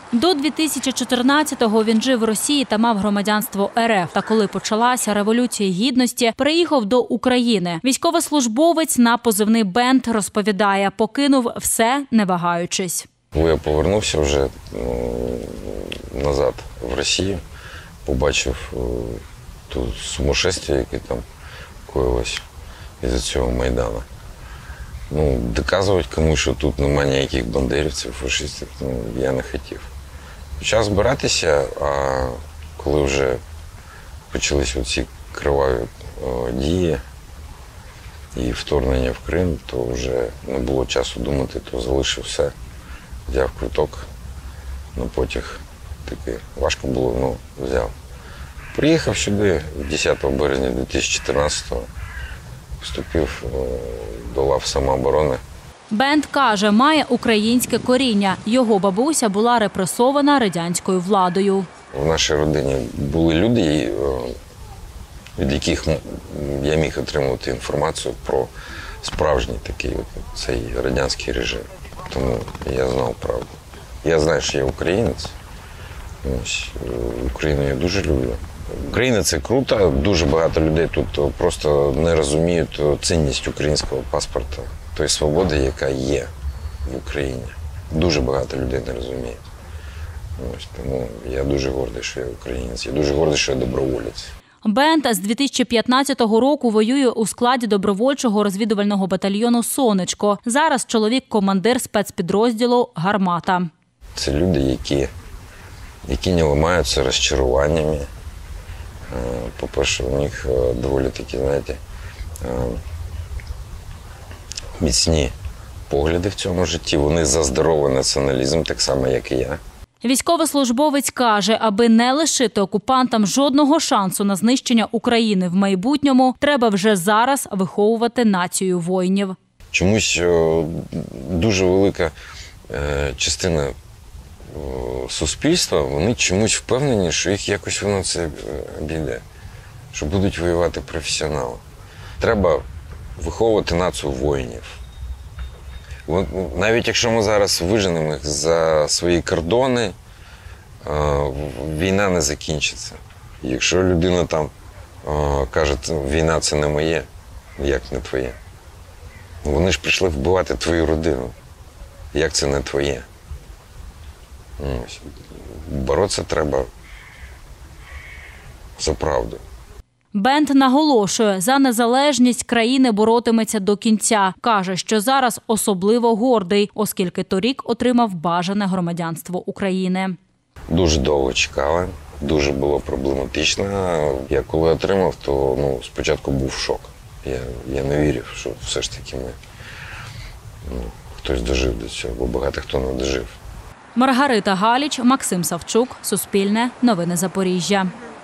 До 2014-го він жив в Росії та мав громадянство РФ. Та коли почалася Революція Гідності, переїхав до України. Військовослужбовець на позивний «Бенд» розповідає, покинув все, не вагаючись. Коли я повернувся вже назад в Росію, побачив ту сумасшествие, яке там коїлось із-за цього Майдану. Доказувати комусь, що тут немає ніяких бандерівців, фашистів, я не хотів. Почав збиратися, а коли вже почалися ці криваві дії і вторгнення в Крим, то вже не було часу думати, то залишив все, взяв квиток на потяг. Таки важко було, взяв. Приїхав сюди 10 березня 2014-го, вступив до лав самооборони. Бенд каже, має українське коріння. Його бабуся була репресована радянською владою. В нашій родині були люди, від яких я міг отримувати інформацію про справжній такий цей радянський режим. Тому я знав правду. Я знаю, що я українець. Україну я дуже люблю. Україна – це круто. Дуже багато людей тут просто не розуміють цінність українського паспорта, тої свободи, яка є в Україні. Дуже багато людей не розуміють. Тому я дуже гордий, що я українець. Я дуже гордий, що я доброволець. Бенд з 2015 року воює у складі добровольчого розвідувального батальйону «Сонечко». Зараз чоловік – командир спецпідрозділу «Гармата». Це люди, які не ламаються розчаруваннями. По-перше, у них доволі такі, міцні погляди в цьому житті. Вони за здоровий націоналізм, так само, як і я. Військовослужбовець каже, аби не лишити окупантам жодного шансу на знищення України в майбутньому, треба вже зараз виховувати націю воїнів. Чомусь дуже велика частина суспільства, вони чомусь впевнені, що їх якось воно це обійде, що будуть воювати професіонали. Треба виховувати націю воїнів. Навіть якщо ми зараз виженемо їх за свої кордони, війна не закінчиться. Якщо людина там каже, війна це не моє, як не твоє? Вони ж прийшли вбивати твою родину. Як це не твоє? Боротися треба за правду. Бенд наголошує, за незалежність країни боротиметься до кінця. Каже, що зараз особливо гордий, оскільки торік отримав бажане громадянство України. Дуже довго чекали, дуже було проблематично. Я коли отримав, то спочатку був шок. Я не вірив, що все ж таки хтось дожив до цього, бо багато хто не дожив. Маргарита Галіч, Максим Савчук, Суспільне, Новини Запоріжжя.